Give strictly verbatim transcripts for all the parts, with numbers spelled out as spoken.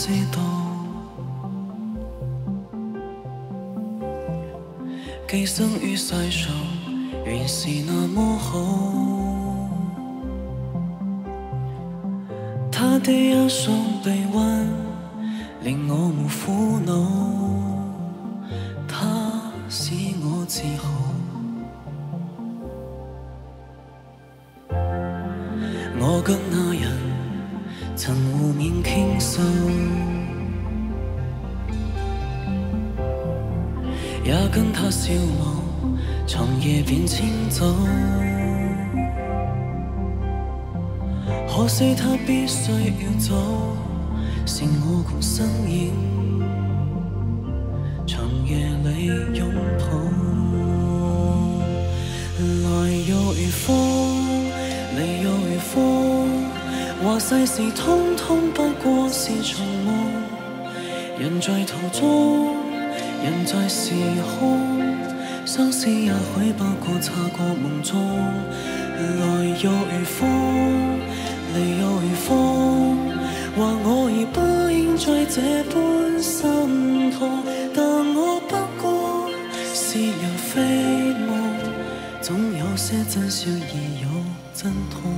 知道，寄生於世上，原是那麼好。他的一雙臂彎，令我無苦惱，他使我自豪。我跟那人曾互勉傾訴，也跟他笑望，長夜便遷走。可惜他必須要走，剩我共身影，長夜裏擁抱。來又如風，離又如風，話世事通通不過是場夢。人在途中，人在時空，相思也許不過擦過夢中。來又如風，離又如風，話我已不應再這般心痛，但我不過是人非夢，總有些真笑而有真痛。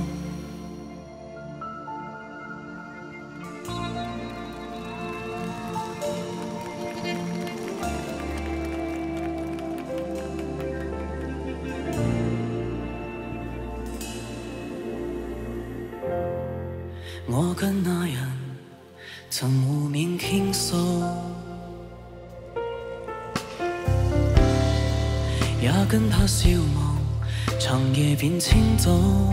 我跟那人曾互勉傾訴，也跟他笑望，長夜便遷走。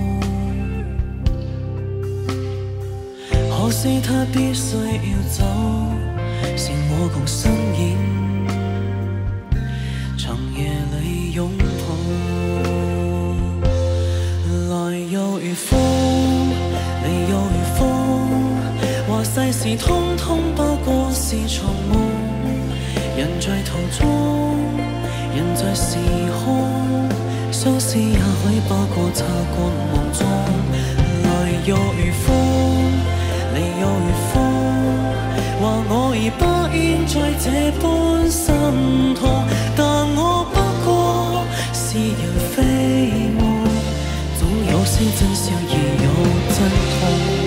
可惜他必須要走，剩我共身影，長夜裏擁抱。來又如風，離又如風，話世事通通不過是場夢。人在途中，人在時空，相思也許不過擦過夢中。來又如風，離又如風，話我已不應再這般心痛，但我不過是人非夢，總有些真笑而有真痛。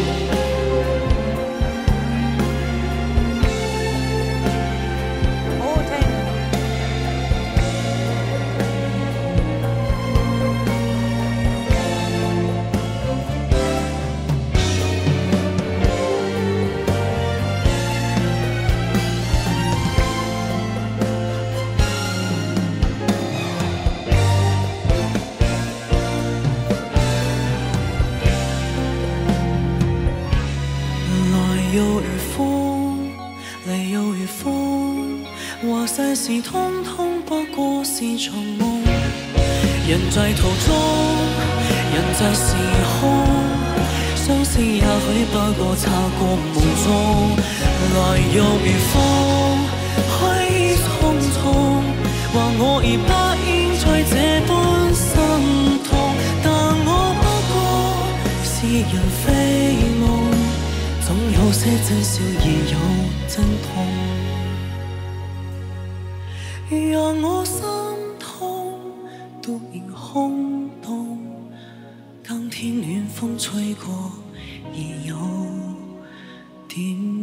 又如風，離又如風，話世事通通不過是場夢。人在途中，人在時空，相思也許不過擦過夢中。來又如風，去匆匆，話我已不應再這般心痛，但我不過是人非夢，總有些真笑而有真痛，讓我心痛突然空洞，當天暖風吹過，已有點